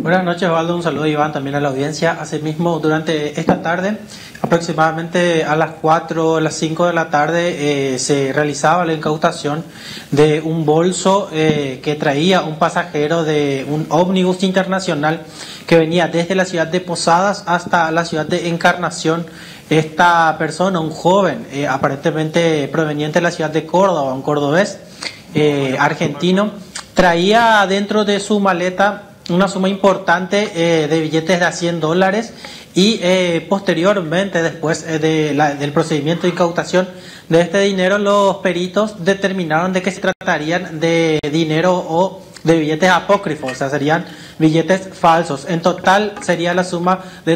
Buenas noches, Osvaldo. Un saludo, Iván, también a la audiencia. Asimismo, durante esta tarde, aproximadamente a las 4 o las 5 de la tarde, se realizaba la incautación de un bolso que traía un pasajero de un ómnibus internacional que venía desde la ciudad de Posadas hasta la ciudad de Encarnación. Esta persona, un joven, aparentemente proveniente de la ciudad de Córdoba, un cordobés argentino, traía dentro de su maleta una suma importante de billetes de $100 y posteriormente, después del procedimiento de incautación de este dinero, los peritos determinaron de que se tratarían de dinero o de billetes apócrifos, o sea, serían billetes falsos. En total sería la suma de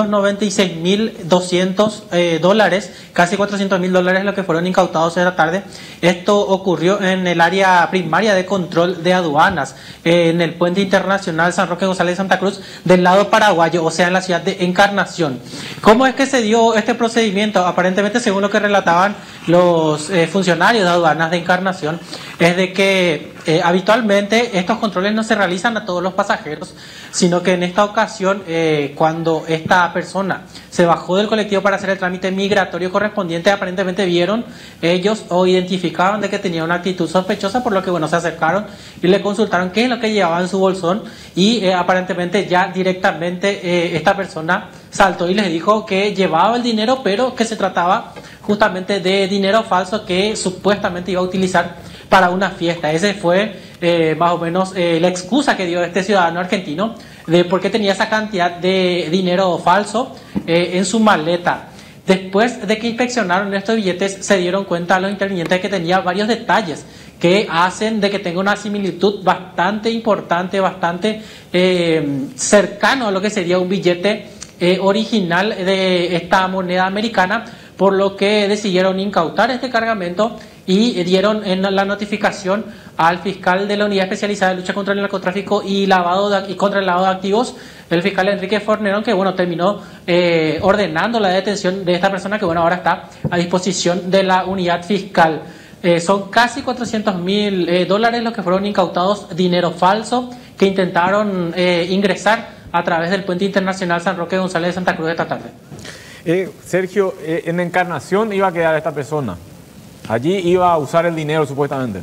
$396.200, casi $400.000 lo que fueron incautados esta tarde. Esto ocurrió en el área primaria de control de aduanas, en el puente internacional San Roque González de Santa Cruz, del lado paraguayo, o sea, en la ciudad de Encarnación. ¿Cómo es que se dio este procedimiento? Aparentemente, según lo que relataban los funcionarios de aduanas de Encarnación, es de que habitualmente estos controles no se realizan a todos los pasajeros, sino que en esta ocasión, cuando esta persona se bajó del colectivo para hacer el trámite migratorio correspondiente, aparentemente vieron ellos o identificaron de que tenía una actitud sospechosa, por lo que se acercaron y le consultaron qué es lo que llevaba en su bolsón y aparentemente ya directamente esta persona saltó y les dijo que llevaba el dinero, pero que se trataba justamente de dinero falso que supuestamente iba a utilizar para una fiesta. Ese fue más o menos la excusa que dio este ciudadano argentino de por qué tenía esa cantidad de dinero falso en su maleta. Después de que inspeccionaron estos billetes, se dieron cuenta a los intervinientes que tenía varios detalles que hacen de que tenga una similitud bastante importante, bastante cercano a lo que sería un billete original de esta moneda americana, por lo que decidieron incautar este cargamento y dieron en la notificación al fiscal de la Unidad Especializada de Lucha contra el Narcotráfico y contra el lavado de activos, el fiscal Enrique Fornerón, que terminó ordenando la detención de esta persona que ahora está a disposición de la unidad fiscal. Son casi $400.000 los que fueron incautados, dinero falso que intentaron ingresar a través del puente internacional San Roque González de Santa Cruz esta tarde. Sergio, en Encarnación iba a quedar esta persona. Allí iba a usar el dinero supuestamente.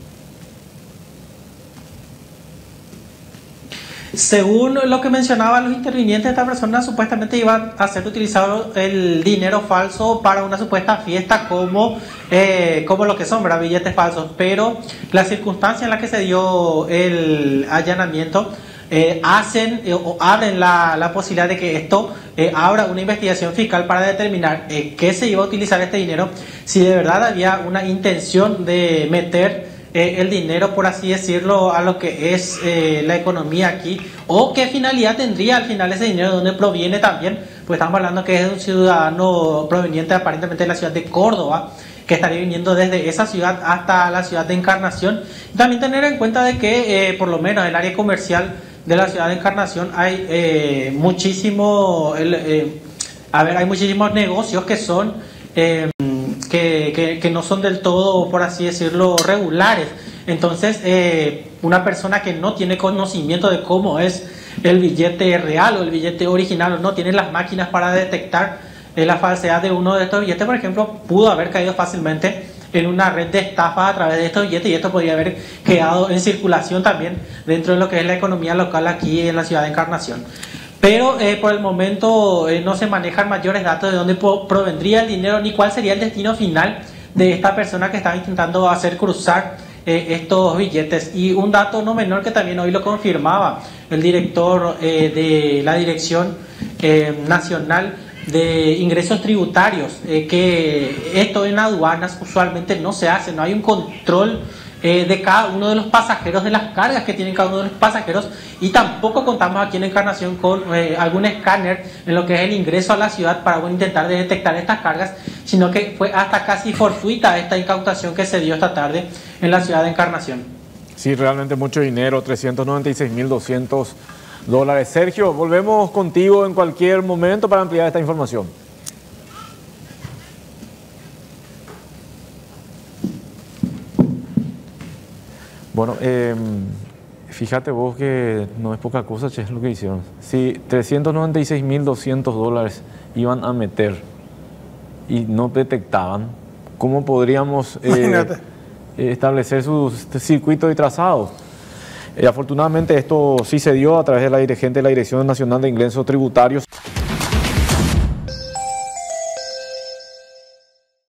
Según lo que mencionaban los intervinientes, esta persona supuestamente iba a ser utilizado el dinero falso para una supuesta fiesta como lo que son, ¿verdad? Billetes falsos. Pero la circunstancia en la que se dio el allanamiento abren la posibilidad de que esto abra una investigación fiscal para determinar qué se iba a utilizar este dinero, si de verdad había una intención de meter el dinero, por así decirlo, a lo que es la economía aquí, o qué finalidad tendría al final ese dinero, de dónde proviene también, pues estamos hablando que es de un ciudadano proveniente aparentemente de la ciudad de Córdoba, que estaría viniendo desde esa ciudad hasta la ciudad de Encarnación. También tener en cuenta de que por lo menos en el área comercial de la ciudad de Encarnación hay muchísimos negocios que son que no son del todo, por así decirlo, regulares. Entonces, una persona que no tiene conocimiento de cómo es el billete real o el billete original, o no tiene las máquinas para detectar la falsedad de uno de estos billetes, por ejemplo, pudo haber caído fácilmente en una red de estafa a través de estos billetes, y esto podría haber quedado en circulación también dentro de lo que es la economía local aquí en la ciudad de Encarnación. Pero por el momento no se manejan mayores datos de dónde provendría el dinero ni cuál sería el destino final de esta persona que estaba intentando hacer cruzar estos billetes. Y un dato no menor que también hoy lo confirmaba el director de la Dirección Nacional de Ingresos Tributarios, que esto en aduanas usualmente no se hace, no hay un control de cada uno de los pasajeros, de las cargas que tienen cada uno de los pasajeros, y tampoco contamos aquí en Encarnación con algún escáner en lo que es el ingreso a la ciudad para intentar detectar estas cargas, sino que fue hasta casi fortuita esta incautación que se dio esta tarde en la ciudad de Encarnación. Sí, realmente mucho dinero, $396.200. Sergio, volvemos contigo en cualquier momento para ampliar esta información. Bueno, Fíjate vos que no es poca cosa, che, es lo que hicieron. Si 396.200 dólares iban a meter y no detectaban, ¿cómo podríamos establecer su circuito de trazado? Afortunadamente esto sí se dio a través de la dirigente de la Dirección Nacional de Ingresos Tributarios.